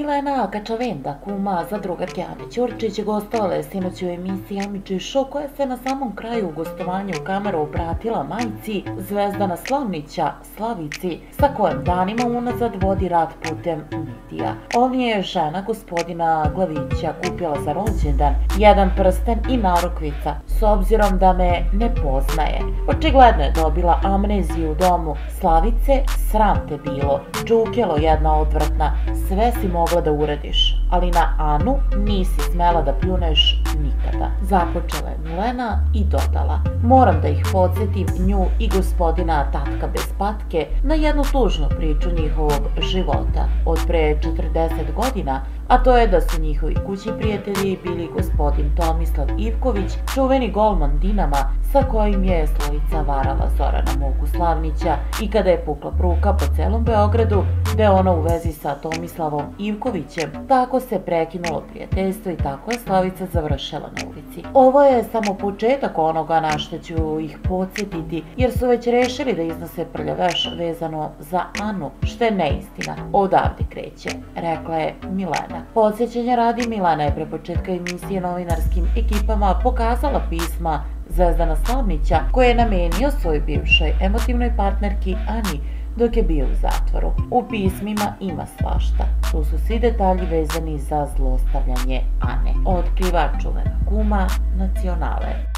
Milena Kačavenda, kuma za drugarke Ane Ćurčić, gostovala je sinoć u emisiji Amidži Show, koja se na samom kraju gostovanja u kameru obratila majci Zvezdana Slavnića, Slavici, sa kojom danima unazad vodi rat putem medija. On je žena gospodina Glavića kupila za rođendan jedan prsten i narukvica, s obzirom da me ne poznaje. Očigledno je dobila amneziju u domu. Slavice, sram te bilo, džukelo jedna odvratna, sve si mogla da uradiš, ali na Anu nisi smela da pljuneš nikada. Započela je Milena i dodala: moram da ih podsjetim, nju i gospodina Tatka bez patke, na jednu tužnu priču njihovog života od pre 40 godina, a to je da su njihovi kućni prijatelji bili gospodin Tomislav Ivković, čuveni golman Dinama, sa kojim je Slavica varala Zorana Muku Slavnića, i kada je pukla bruka po celom Beogradu da je ona u vezi sa Tomislavom Ivkovićem, tako se prekinulo prijateljstvo i tako je Slavica završila na ulici. Ovo je samo početak onoga na što ću ih podsjetiti, jer su već rešili da iznose prljaveš vezano za Anu, što je neistina. Odavde kreće, rekla je Milena. Podsjećenja radi, Milena je pre početka emisije novinarskim ekipama pokazala pisma Zvezdana Slavnića koje je namenio svojoj bivšoj emotivnoj partnerki Ani dok je bio u zatvoru. U pismima ima svašta. Tu su svi detalji vezani za zlostavljanje Ane. Otkriva čuvena kuma Nacionale.